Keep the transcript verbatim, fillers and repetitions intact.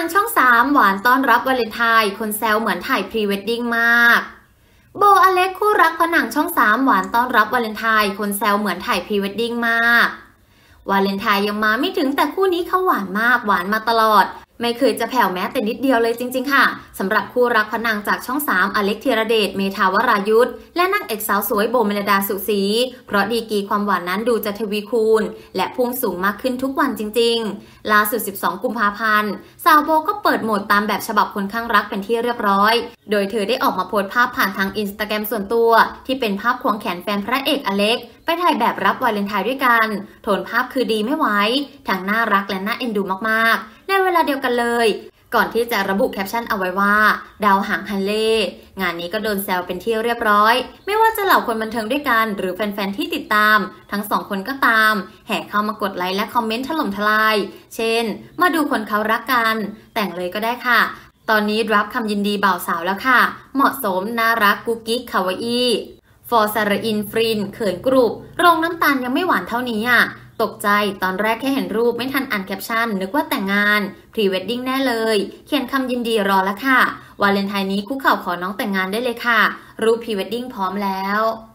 างช่องสามหวานต้อนรับวาเลนไทน์คนแซวเหมือนถ่ายพรีเวดดิ้งมากโบอเล็กคู่รักผนังช่องสามหวานต้อนรับวาเลนไทน์คนแซวเหมือนถ่ายพรีเวดดิ้งมากวาเลนไทน์ยังมาไม่ถึงแต่คู่นี้เขาหวานมากหวานมาตลอดไม่เคยจะแผ่วแม้แต่นิดเดียวเลยจริงๆค่ะสำหรับคู่รักผนังจากช่องสามอเล็กธีรเดชเมธาวรายุทธและนางเอกสาวสวยโบเมลดาสุขศรีเพราะดีกรีความหวานนั้นดูจะทวีคูณและพุ่งสูงมากขึ้นทุกวันจริงๆล่าสุดสิบสองกุมภาพันธ์สาวโบก็เปิดโหมดตามแบบฉบับคนข้างรักเป็นที่เรียบร้อยโดยเธอได้ออกมาโพสต์ภาพผ่านทางอินสตาแกรมส่วนตัวที่เป็นภาพควงแขนแฟนพระเอกอเล็กไปถ่ายแบบรับวาเลนไทน์ด้วยกันโทนภาพคือดีไม่ไหวทั้งน่ารักและน่าเอ็นดูมากๆในเวลาเดียวกันเลยก่อนที่จะระบุแคปชั่นเอาไว้ว่าดาวหางฮันเล่งานนี้ก็โดนแซวเป็นที่เรียบร้อยไม่ว่าจะเหล่าคนบันเทิงด้วยกันหรือแฟนๆที่ติดตามทั้งสองคนก็ตามแห่เข้ามากดไลค์และคอมเมนต์ถล่มทลายเช่นมาดูคนเขารักกันแต่งเลยก็ได้ค่ะตอนนี้รับคำยินดีบ่าวสาวแล้วค่ะเหมาะสมน่ารักกุ๊กกิ๊กคาวาอี้ฟอร์ซาร์อินฟรินเขินกรุบโรงน้ำตาลยังไม่หวานเท่านี้อ่ะตกใจตอนแรกแค่เห็นรูปไม่ทันอ่านแคปชั่นนึกว่าแต่งงานพรีเวดดิ้งแน่เลยเขียนคำยินดีรอแล้วค่ะวาเลนไทน์นี้คุกเข่าขอน้องแต่งงานได้เลยค่ะรูปพรีเวดดิ้งพร้อมแล้ว